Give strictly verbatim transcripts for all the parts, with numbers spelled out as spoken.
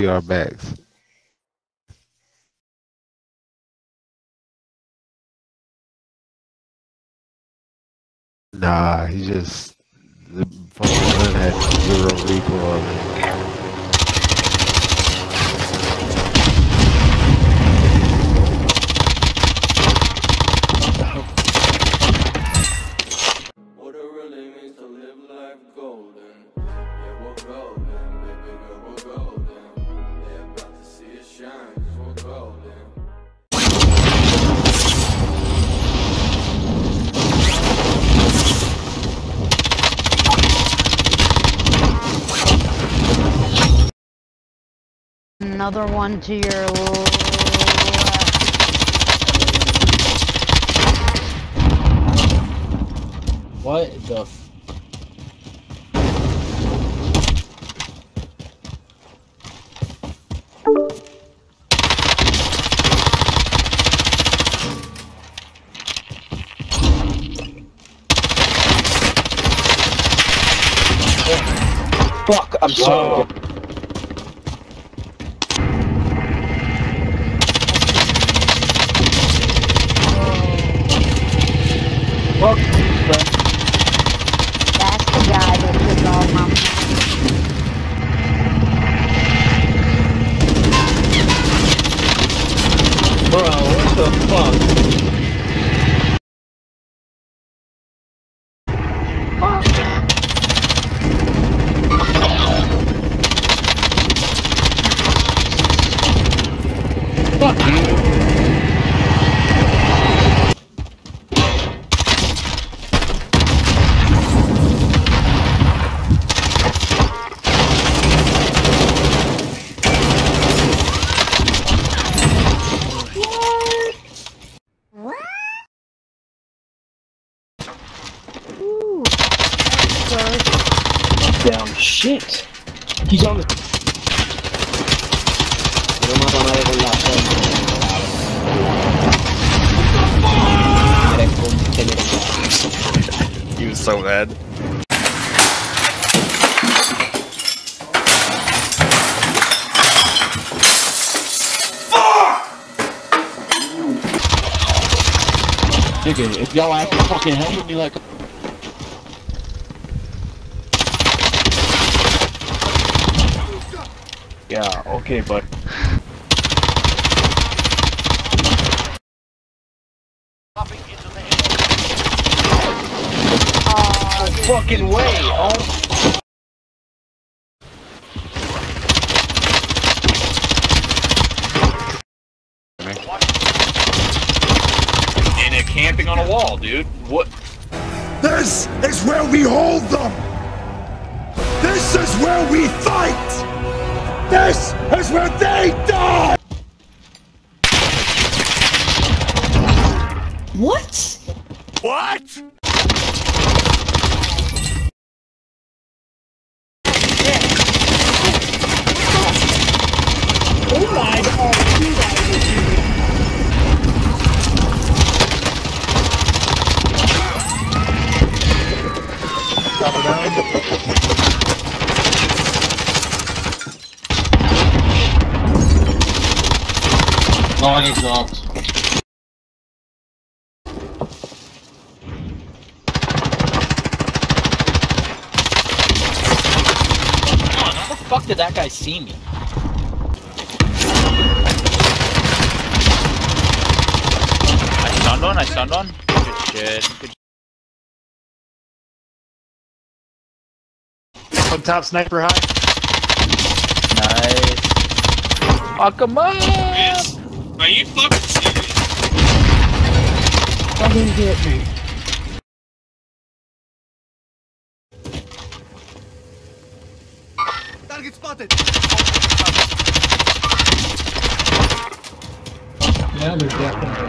be our backs. Nah, he just the fucking gun had zero recoil. What it really means to live life golden. Yeah, we're golden, baby girl, we're golden. Yeah, about to see it shine, cause we're golden. Another one to your left. What the f- Fuck, I'm sorry. Oh. Fuck, That's the guy that took all my Bro, what the fuck? fuck you. Ooh, sorry. Down shit. He's on the. No más van a ver con la He was so mad. Nigga, if y'all actually fucking helping me like yeah, okay, bud. No fucking way, oh. And it camping on a wall, dude. What? This is where we hold them! This is where we fight! This is where they die! What? What? Oh my god, you guys are shooting. Oh, I get dropped. How the fuck did that guy see me? I stunned one, I stunned one. Good shit. Good Up top, sniper high. Nice. Fuck him up! Are you fucking serious? Fucking hit me. Target spotted! Yeah, they're definitely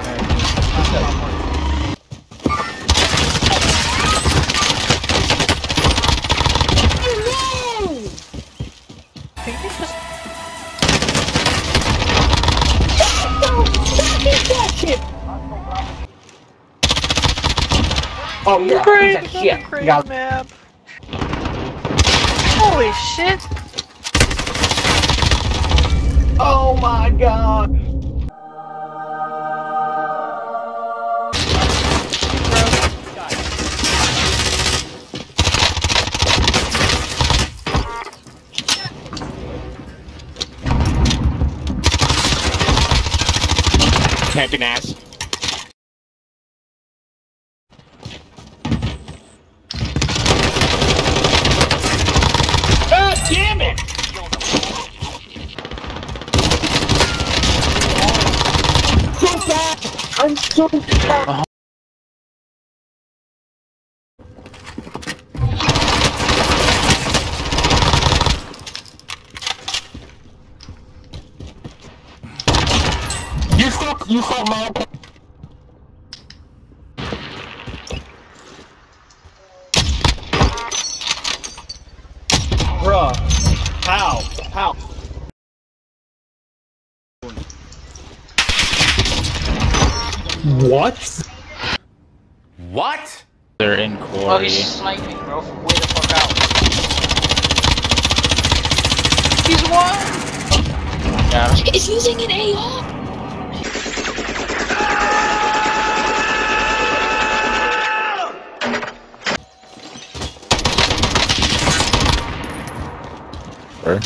Oh yeah, Great, piece of shit. great Yeah. map. Holy shit! Oh my god! Camping ass. God damn it! So bad! I'm so bad! You suck, you suck, man. Bruh. How? How? What? What? They're in quarry. Oh, he's sniping, bro. Way the fuck out. He's one! Yeah. He's using an A R. Where?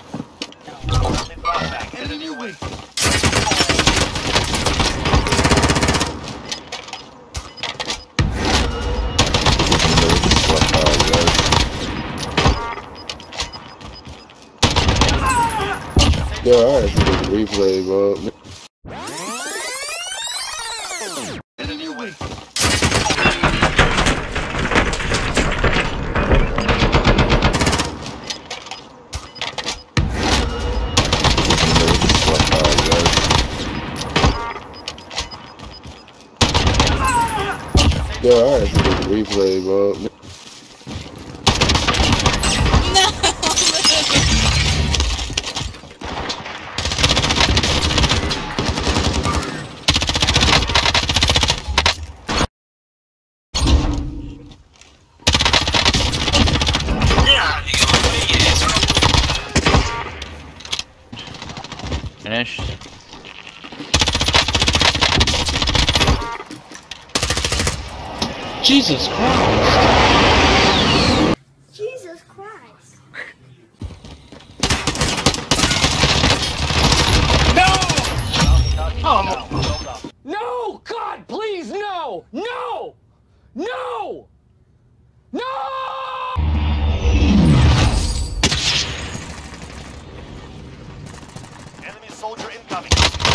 Yeah, alright, the replay, bro. Yeah, alright, the replay, bro. Finished. Jesus Christ! Jesus Christ. Oh, no! God, please, no! No! No! No! Enemy soldier incoming.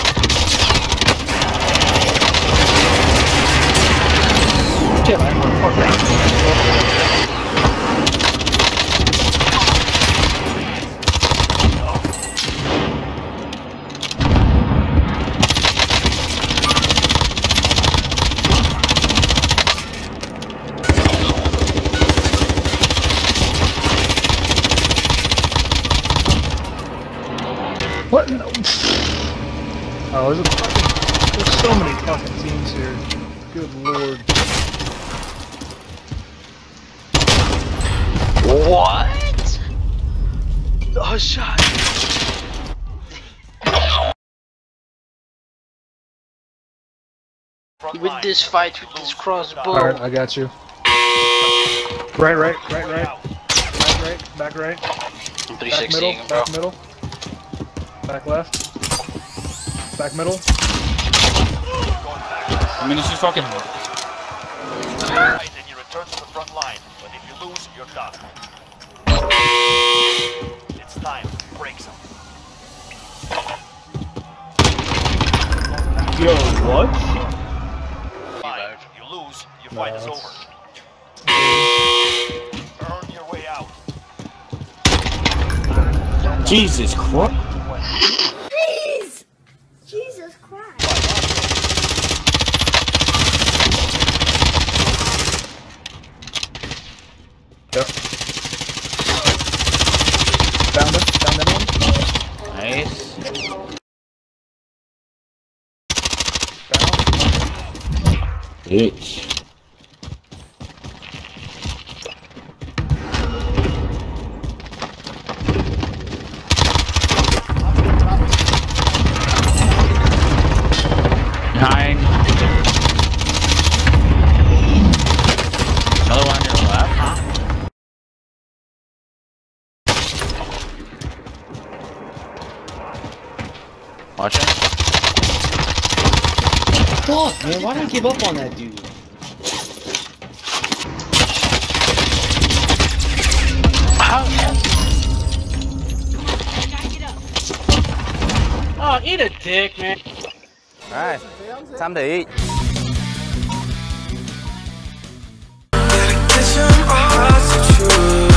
Shit, I want to fuck that. What? No. Oh, there's a fucking. There's so many fucking teams here. Good lord. What? Oh, shot. With this fight, with this crossbow. Alright, I got you. Right, right, right, right. Back right, back right. I'm three Back middle, sixty him, bro. back middle. Back left. Back middle. I mean, it's just fucking. Right, and you return to the front line. But if you lose, you're done. It's time. Break some. Yo, what? Fine. You lose, your fight is over. Earn your way out. Jesus Christ! Please! Jesus Christ. Yep. Found it. Found that one. Nice. Found. Bitch. Watching. Fuck, man, why did I give up on that dude? How? Oh, eat a dick, man. Alright, time to eat. Get some odds to choose.